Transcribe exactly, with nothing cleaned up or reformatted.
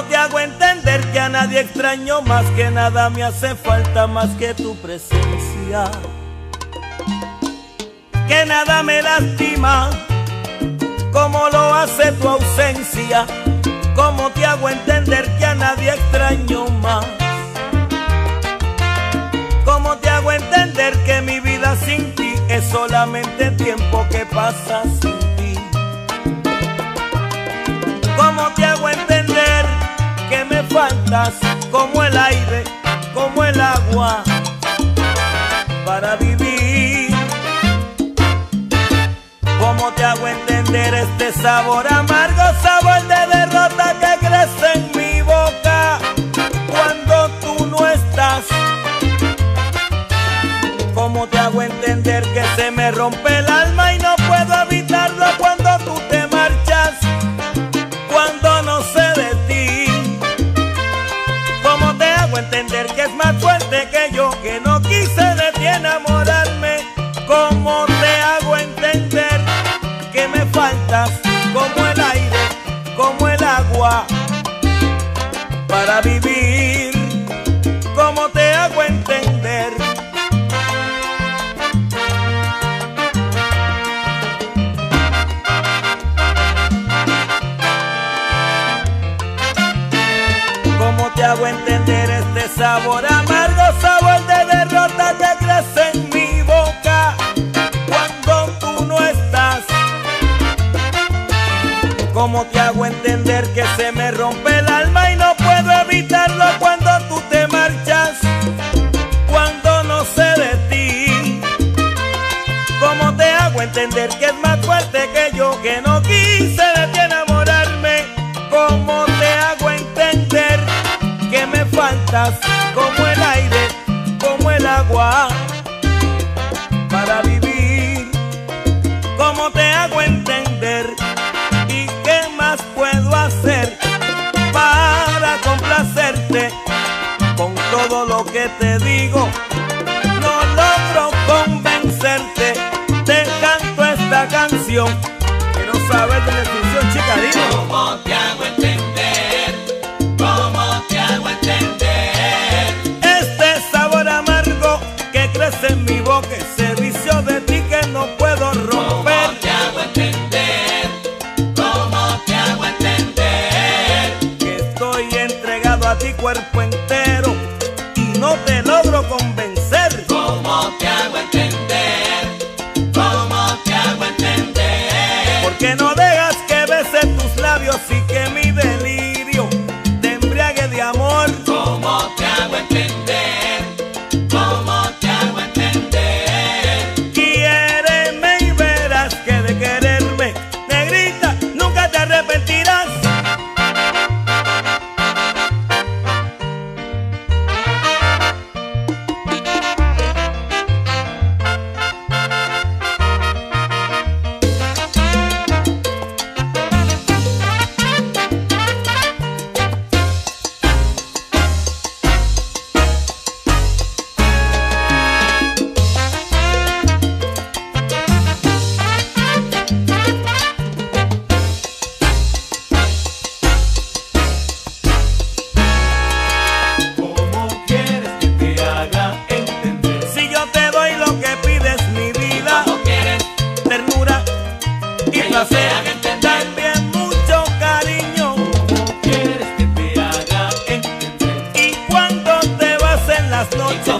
te hago entender que a nadie extraño más, que nada me hace falta más que tu presencia, que nada me lastima como lo hace tu ausencia? ¿Cómo te hago entender que a nadie extraño más? ¿Cómo te hago entender que mi vida sin ti es solamente tiempo que pasa sin ti? ¿Cómo te hago entender que me faltas como el aire, como el agua para vivir? ¿Cómo te hago entender este sabor amargo, sabor de derrota que crece en mi boca cuando tú no estás? ¿Cómo te hago entender que se me rompe el alma y no puedo evitarlo cuando tú te marchas, cuando no sé de ti? ¿Cómo te hago entender que es más fuerte que yo, que no quise de ti enamorarme? ¿Cómo te hago entender que me faltas como el aire, como el agua para vivir? ¿Cómo te hago entender? ¿Cómo te hago entender este sabor amargo, sabor de derrota que crece en mi boca cuando tú no estás? ¿Cómo te hago entender que se me rompe el alma y no puedo evitarlo cuando tú te marchas, cuando no sé de ti? ¿Cómo te hago entender que es más fuerte que yo, que no quise de ti enamorarme? ¿Cómo te hago entender que me faltas como el aire, como el agua para vivir? ¿Cómo te hago entender? ¿Y qué más puedo hacer para complacerte con todo lo que te digo? No logro convencerte, te canto esta canción que no sabes de la definición, chica, dime. ¿Cómo te hago entender? ¿Cómo te hago entender? Este sabor amargo que crece en mi boca, ese vicio de ti que no puedo romper. ¿Cómo te hago entender? ¿Cómo te hago entender? Que estoy entregado a ti cuerpo entero y no te logro convencer. ¿Cómo te hago entender? ¿Cómo te hago entender? Porque no dejas que bese tus labios y que mi delirio te embriague de amor. ¿Cómo te hago entender? ¿Cómo te hago entender? Quiéreme y verás que de quererme, negrita, nunca te arrepentirás. También mucho cariño. ¿Cómo quieres que te haga entender? Y cuando te vas en las noches